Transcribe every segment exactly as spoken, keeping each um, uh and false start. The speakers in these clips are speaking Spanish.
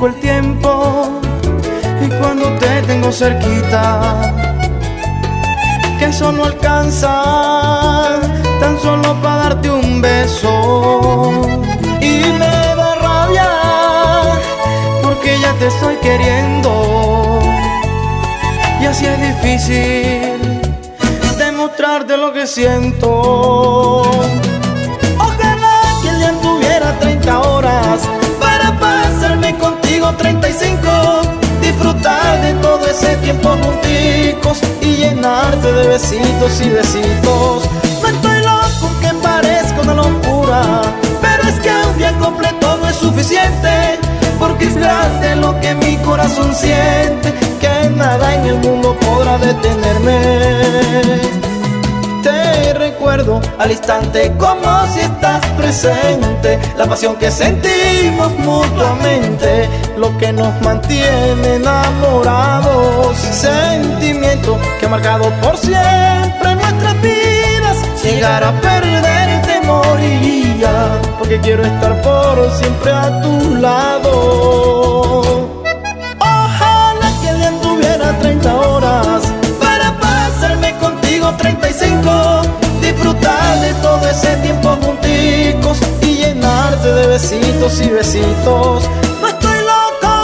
dedico el tiempo y cuando te tengo cerquita, que eso no alcanza tan solo para darte un beso. Y me da rabia porque ya te estoy queriendo y así es difícil demostrarte lo que siento. Ojalá que el día tuviera treinta horas para pasarme contigo treinta y cinco, disfrutar de todo ese tiempo junticos y llenarte de besitos y besitos. No estoy loco, que parezca una locura, pero es que un día completo no es suficiente, porque es grande lo que mi corazón siente, que nada en el mundo podrá detenerme. Te recuerdo al instante como si estás presente, la pasión que sentimos mutuamente, lo que nos mantiene enamorados, sentimiento que ha marcado por siempre nuestras vidas. Si llegara a perderte moriría, porque quiero estar por siempre a tu lado. Ojalá que el día tuviera treinta horas para pasarme contigo treinta y cinco, disfrutar de todo ese tiempo junticos y llenarte de besitos y besitos. No estoy loco,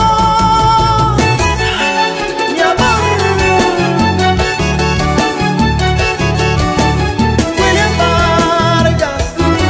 mi amor. William Vargas.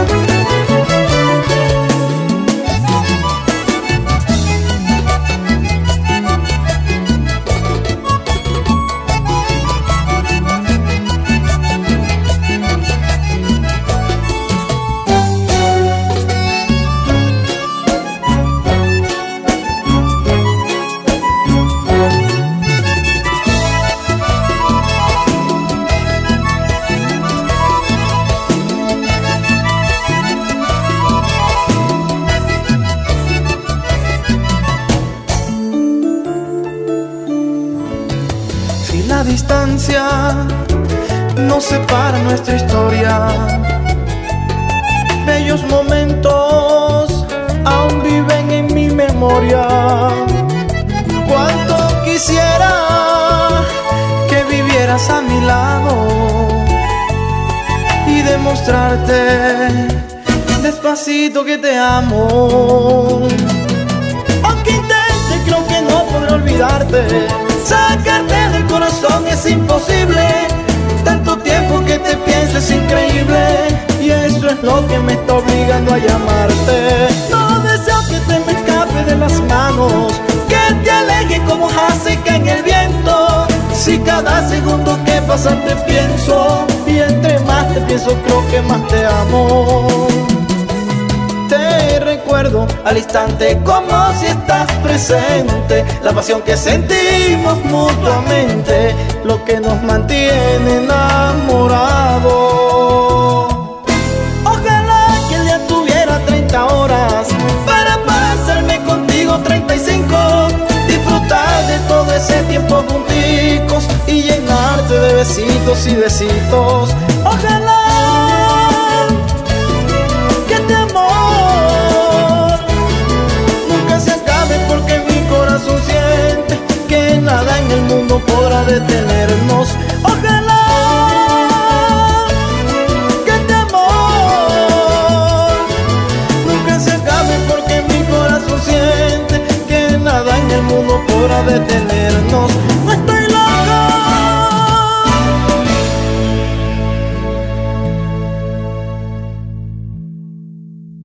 La distancia nos separa nuestra historia, bellos momentos aún viven en mi memoria. Cuánto quisiera que vivieras a mi lado y demostrarte despacito que te amo. Aunque intente, creo que no podré olvidarte, sacarte del corazón es imposible. Tanto tiempo que te pienso es increíble, y eso es lo que me está obligando a llamarte. No deseo que te me escape de las manos, que te aleje como hoja seca en el viento. Si cada segundo que pasa te pienso, y entre más te pienso creo que más te amo. Te recuerdo al instante como si estás presente, la pasión que sentimos mutuamente, lo que nos mantiene enamorados. Ojalá que el día tuviera treinta horas para pasarme contigo treinta y cinco, disfrutar de todo ese tiempo junticos y llenarte de besitos y besitos. Ojalá porque mi corazón siente que nada en el mundo podrá detenernos. Ojalá que este amor nunca se acabe, porque mi corazón siente que nada en el mundo podrá detenernos.